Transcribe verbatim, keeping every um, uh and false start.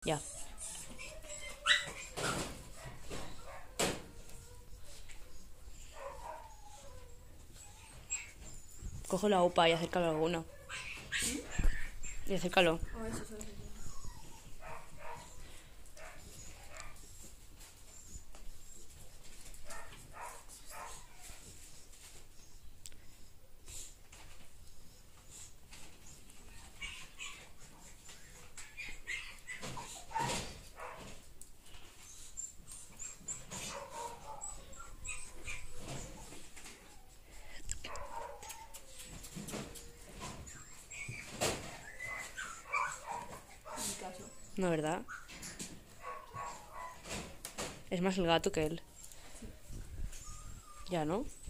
Ya. Cojo la upa y acércalo a alguno. Y acércalo. A ver si se hace. En mi caso. No, ¿verdad? Es más el gato que él. Ya, ¿no?